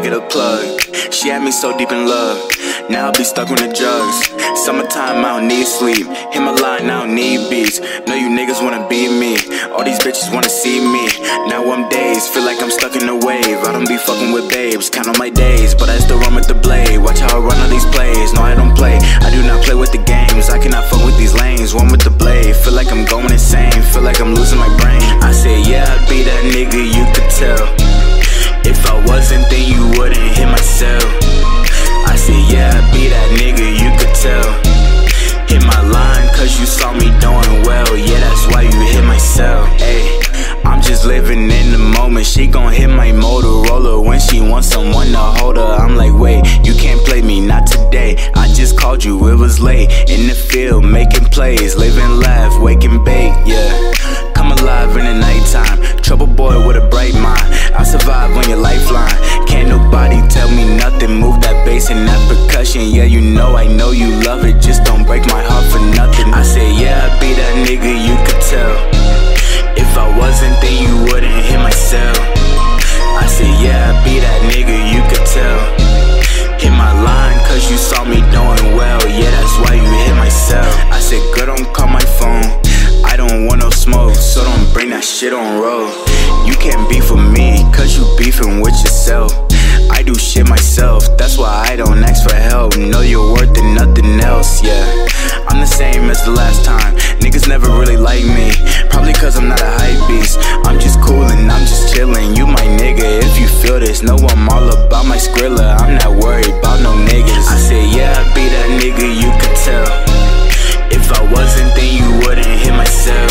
nigga the plug. She had me so deep in love, now I be stuck on the drugs. Summertime, I don't need sleep. Hit my line, I don't need beats. Know you niggas wanna be me. All these bitches wanna see me. Now I'm dazed, feel like I'm stuck in a wave. I don't be fucking with babes, count on my days, but I still run with the blade. Watch how I run all these plays. No, I don't play, I do not play with the games. I cannot fuck with these lanes, one with the blade. Feel like I'm going insane, feel like I'm losing my brain. I say yeah, I'd be that nigga, you could tell. If I wasn't, then you wouldn't hit my cell. I say yeah, I'd be that nigga, you could tell. Hit my line cause you saw me doing well. Yeah, that's why you hit my cell. Ayy, I'm just living in the moment. She gon' hit my Motorola when she wants someone to hold her. I'm like, wait, you can't play me, not today. I just called you, it was late. In the field, making plays, live and laugh, wake and bake, yeah. Come alive in the nighttime, trouble boy with a bright mind. I survive on your lifeline, can't nobody tell me nothing. Move that bass and that percussion, yeah, you know I know you love it. Just don't break my heart for nothing. I say yeah, I'd be that nigga, you could tell. If I wasn't, then you wouldn't hit my cell. I say yeah, I'd be that nigga, you could tell. Hit my line cause you saw me doing well. Yeah, that's why you hit my cell. I said girl, don't call my phone, I don't want no smoke, so don't bring that shit on road. You can't beef with me cause you beefing with yourself. I do shit myself, that's why I don't ask for help. Know you're worth it, nothing else, yeah. I'm the same as the last time, niggas never really like me. Probably cause I'm not a hype beast. I'm just coolin', I'm just chillin'. You my nigga if you feel this. Know I'm all about my Skrilla, I'm not worried about no niggas. I say yeah, I'd be that nigga, you could tell. If I wasn't, then you wouldn't hit my cell.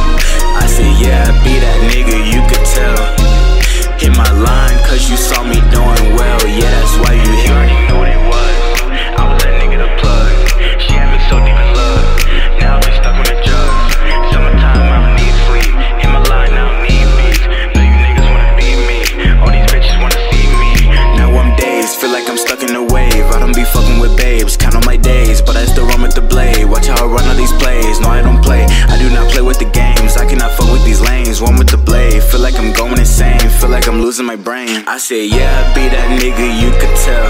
I say yeah, I'd be that nigga, you could tell. Hit my line cause you saw me doing well. Yeah, that's why you hit. You already knew what it was, I was that nigga the plug. She had me so deep in love, now I've been stuck on the drugs. Summertime, I don't need sleep. Hit my line, I don't need beats. Know you niggas wanna be me, all these bitches wanna see me. Now I'm dazed, feel like I'm stuck in a wave. I don't be fucking with babes, count on my days, but I still run with the blade. Watch how I run all these plays. No, I don't play, I do not play with the games. I cannot fuck with these lanes, one with the blade. Feel like I'm going insane, feel like I'm losing my brain. I say yeah, I'd be that nigga, you could tell.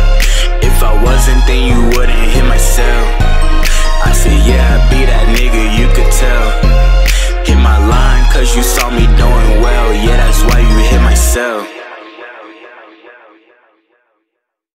If I wasn't, then you wouldn't hit my cell. I say yeah, I'd be that nigga, you could tell. Hit my line cause you saw me doing well. Yeah, that's why you hit my cell.